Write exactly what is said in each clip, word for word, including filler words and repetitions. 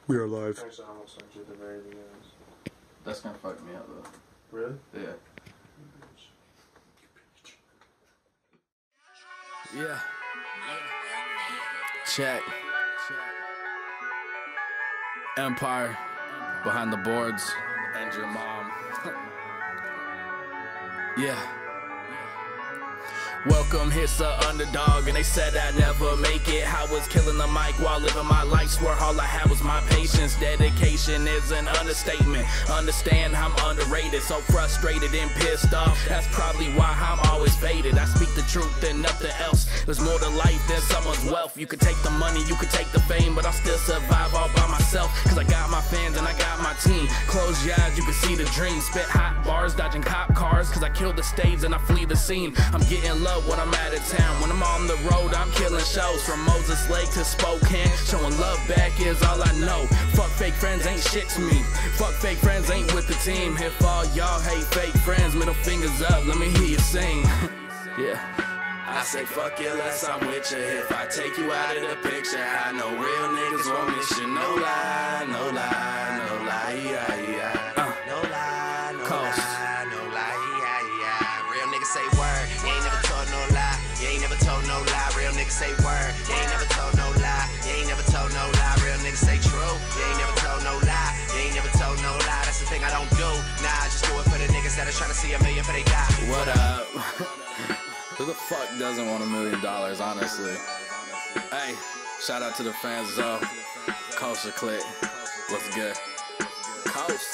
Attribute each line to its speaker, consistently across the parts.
Speaker 1: We are live.
Speaker 2: Actually, I almost sent you at the very beginning.
Speaker 3: That's gonna fuck me up though.
Speaker 2: Really?
Speaker 3: Yeah.
Speaker 4: Yeah. Check. M-Pyre behind the boards and your mom. Yeah. Welcome, here's the underdog, and they said I'd never make it. I was killing the mic while living my life. Swear all I had was my patience. Dedication is an understatement. Understand I'm underrated, so frustrated and pissed off. That's probably why I'm always faded. I speak the truth and nothing else. There's more to life than someone's wealth. You could take the money, you could take the fame, but I'll still survive all by myself. Cause I got my fans and I got my team. Close your eyes, you can see the dream. Spit hot bars, dodging cop cars. Cause I kill the stage and I flee the scene. I'm getting love when I'm out of town. When I'm on the road, I'm killing shows. From Moses Lake to Spokane, showing love back is all I know. Fuck fake friends ain't shit to me. Fuck fake friends ain't with the team. If all y'all hate fake friends, middle fingers up, let me hear you sing. Yeah. I say fuck it, less I'm with you. If I take you out of the picture, I know real niggas won't miss you. No lie, no lie, no lie, yeah, yeah. Uh.
Speaker 5: No lie, no
Speaker 4: Coast.
Speaker 5: lie, no lie, yeah, yeah. Real niggas say word, you ain't never told no lie. You ain't never told no lie. Real niggas say word, you ain't never told no lie. You ain't never told no lie. Real niggas say true, you ain't never told no lie. You ain't never told no lie. That's the thing I don't do. Nah, I just do it for the niggas that are trying to see a million for they die.
Speaker 4: What up? Who the fuck doesn't want a million dollars, honestly? Hey, shout out to the fans though. Culture Click. What's good? Coast.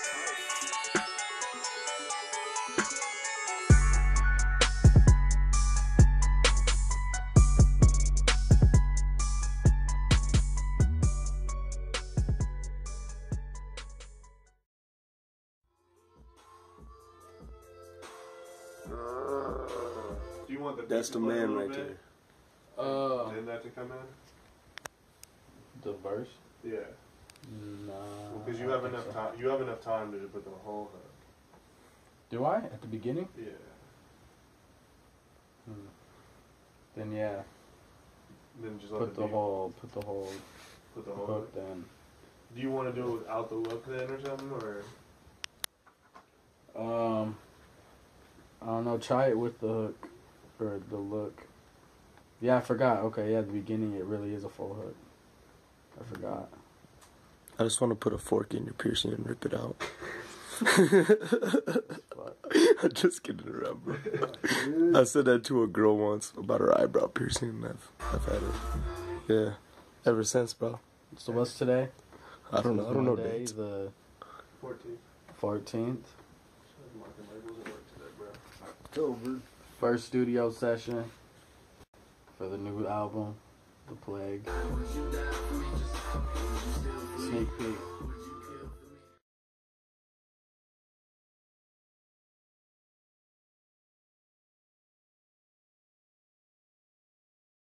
Speaker 2: Do you want the
Speaker 1: That's the
Speaker 2: beat to play a
Speaker 1: man
Speaker 2: little
Speaker 1: right
Speaker 2: bit?
Speaker 1: there.
Speaker 3: Uh,
Speaker 2: Didn't that to come in?
Speaker 3: the verse?
Speaker 2: Yeah.
Speaker 3: Nah.
Speaker 2: Because you
Speaker 3: I
Speaker 2: have
Speaker 3: don't
Speaker 2: enough
Speaker 3: think so.
Speaker 2: time. You have enough time to put the whole hook.
Speaker 3: Do I? At the beginning?
Speaker 2: Yeah.
Speaker 3: Hmm. Then yeah.
Speaker 2: Then just let
Speaker 3: Put
Speaker 2: the
Speaker 3: the
Speaker 2: beat-
Speaker 3: whole, put the whole
Speaker 2: Put the whole
Speaker 3: hook
Speaker 2: hook.
Speaker 3: then.
Speaker 2: Do you want to do it without the look then or something, or?
Speaker 3: Um, I don't know. Try it with the hook or the look. Yeah, I forgot. Okay, yeah, at the beginning it really is a full hook. I forgot.
Speaker 1: I just want to put a fork in your piercing and rip it out. I'm just kidding around, bro. I said that to a girl once about her eyebrow piercing, and I've, I've had it. Yeah, ever since, bro.
Speaker 3: So what's today?
Speaker 1: I don't know. I don't know
Speaker 3: Monday,
Speaker 1: dates.
Speaker 3: the
Speaker 2: fourteen.
Speaker 3: fourteenth.
Speaker 2: Marking labels at work today, bro.
Speaker 1: October.
Speaker 3: First studio session for the new album, The Plague. Sneak peek.